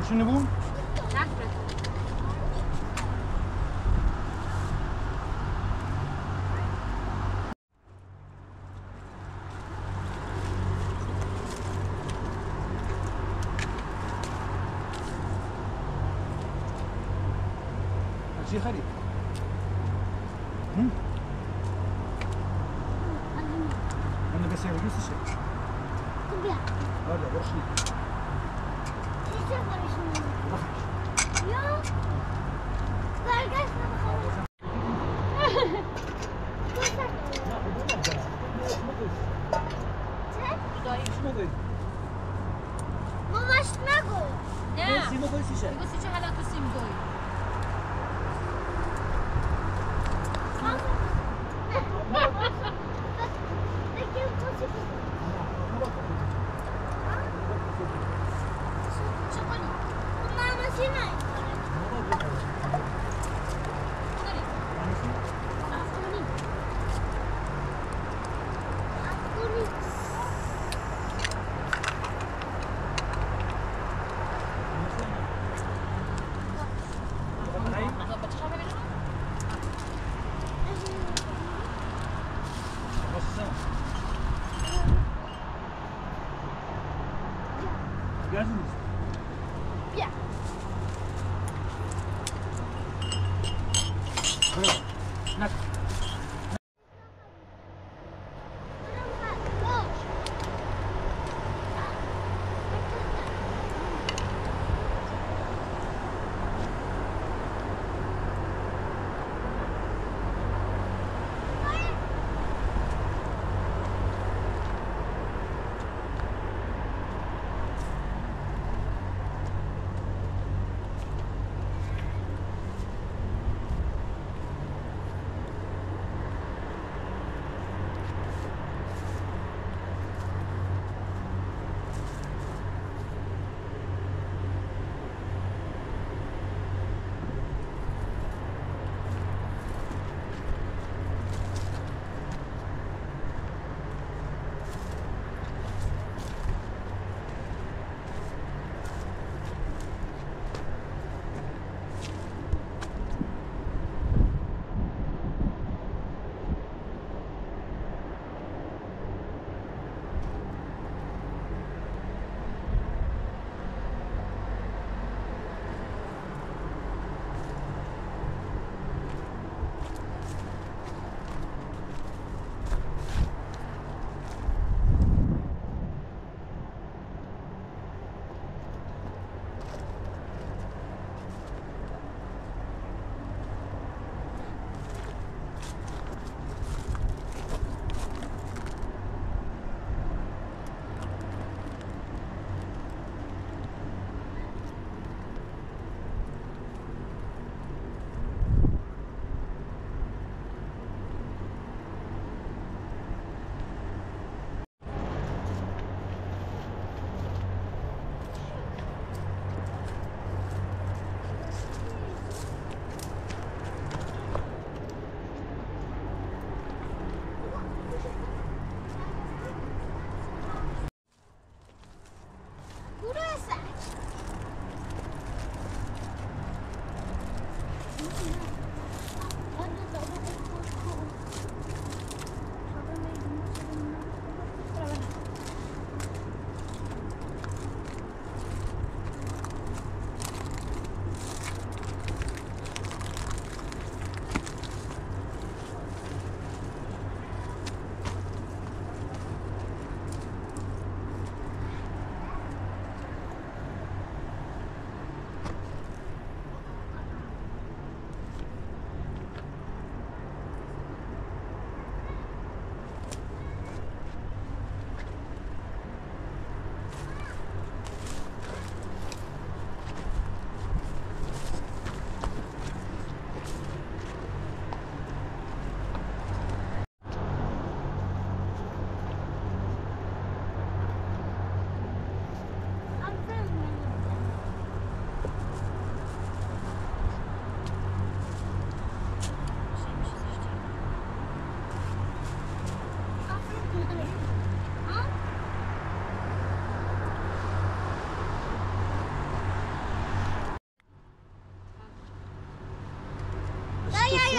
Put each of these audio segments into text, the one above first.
شنو بون؟ چی خرید؟ من بس دوستشه. بیا. آره باشی. چی خواهیش یا برگشت نمیخوام. ماماش نگو. نه. سیمو کویسیشه. میگو سیچه حالا تو سیم دوی.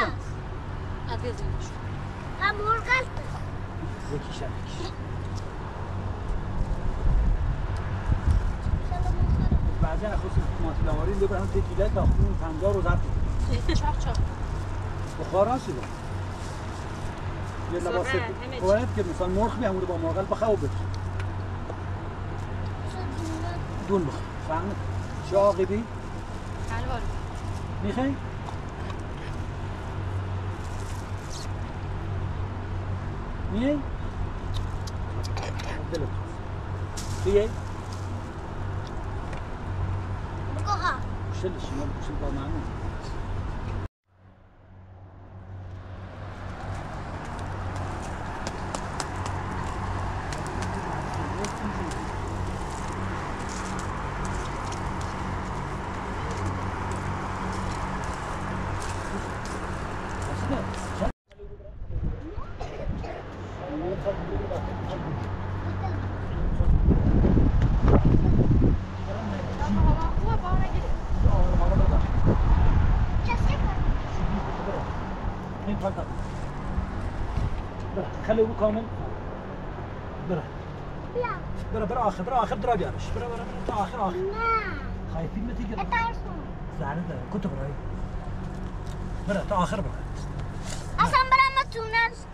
Advezmiş. Hamburger. یکیش هم یکیش بعضی خصوص ماتیلاماری دو برام تکیله تا خون 50 روز هست Çap. بخاران شده یه لباس باید که مثلا مرغ میامونه با مرغ بخواه بده دون بخواه فهمت چه عاقبی Halvar. میخوای میای دلت بیای بگوها شلش ما بشیم با معنی خليه هو كامل برا برا آخر درا بیارش برا تا آخر نه خايفين ما تيجي اترسون زعلت كنت براي برا تا آخر برا اصلا برام تونس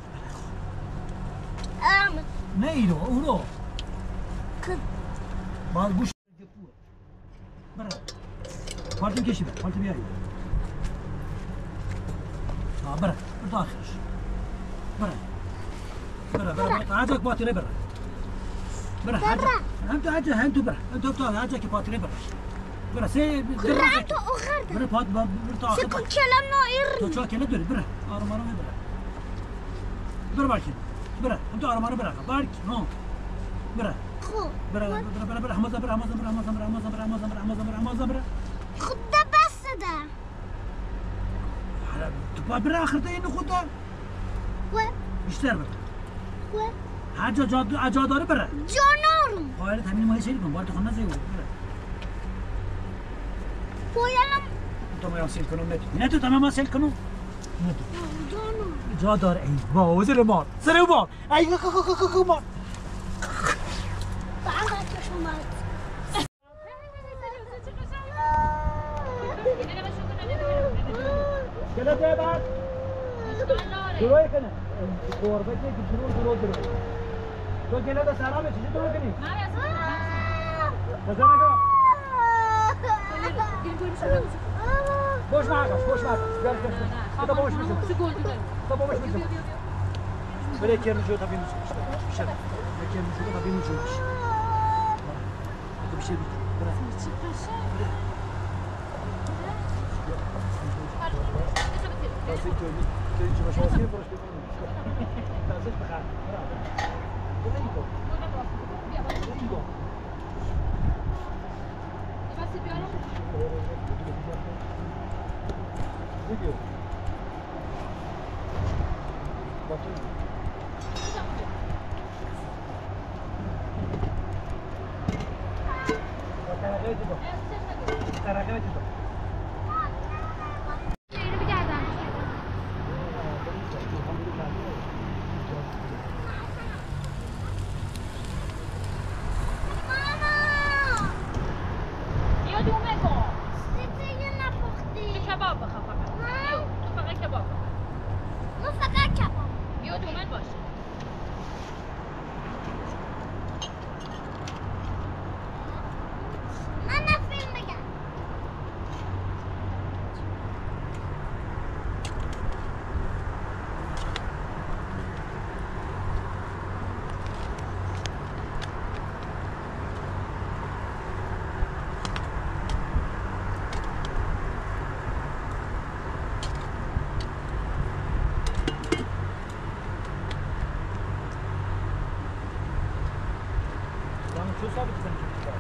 نه اونو کن باز گوش برا پارتون کشی برا پارتون بیاری برا تا آخرش برا عجاك باتري برا هم تو برا انت عجاك باتري برا سي قرأت أخرت برا بات برا سكون كلام نائر تو كلا دوري برا آرام برا بارك برا انت آرام بارك نو برا خو برا حمزة برا خد ده بس ده تو برا آخر ده اینو خود و بیشتر برا و عجا داره برا جانورم حالا همین ما سیل کن وارد خونه زیاد برا پایلم تو ما سیل کنم نه تو تمام سیل کنم نه تو جانور جا داره ای واه زیر مار ای مار بعد چشمات كلا ده بعد دروي كنا قربتي درو تو كلا ده سلام چه درو کنی مثلا boş ver gel kıda boş ver kıda boş ver böyle kendi şu tabii bir şey kendi şu tabii bir şey bir şey Nasıl köyünce başa basıyor burası Nasıl bakar Bu da iyi bu Ne diyor? Bakayım. Karakaydı bu. Çok sabit sen çok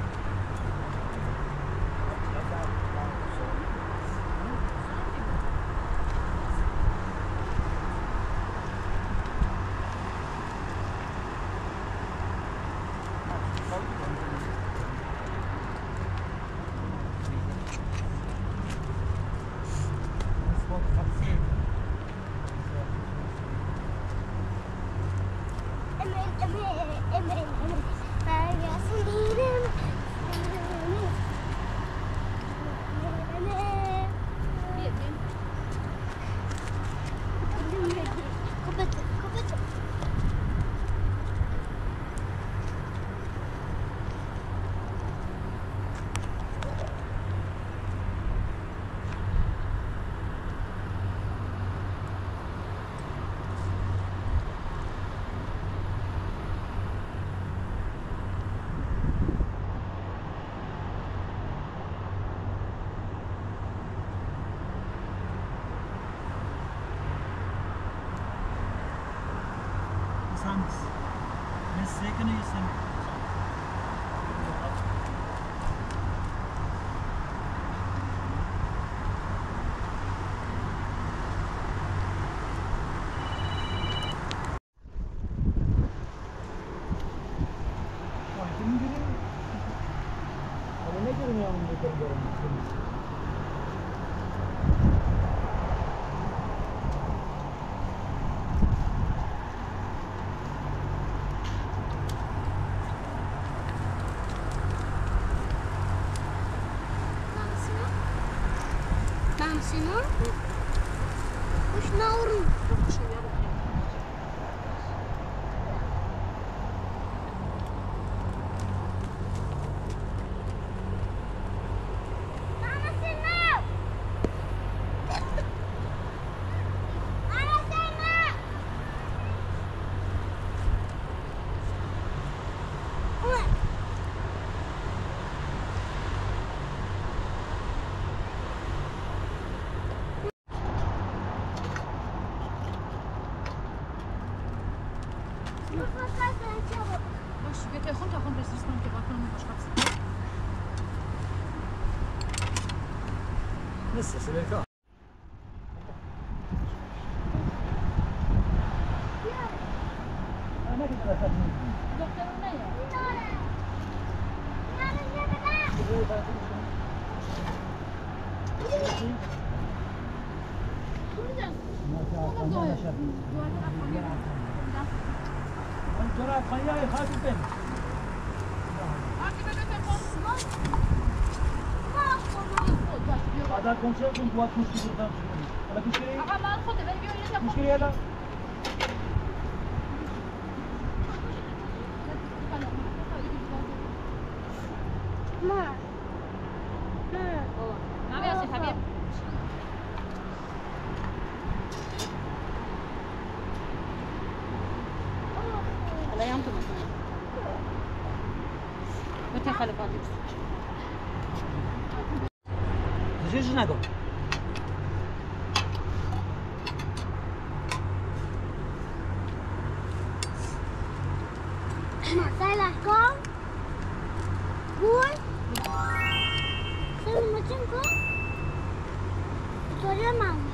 Yalnız. Meslekini istemiyor. Ne görünüyor onun yukarı Sino? Who's Nowruz? باش بیا تلفن تا خودم رسیدم کنم که باید کنم باش خواست لسه سبيكا انا كنت اخذني دختر نه ترى خياي خاطبين هذا كونسيرت كنت واقف مشكلة قدام ولا مشكلة آقا من خود بری بیا اینجا مشكلة هذا ما ما بیا سی حبیب حالا هم تو میکنم بته خاله پاتی زجاج نگو đây là con vui xem mà chân con cho nó màu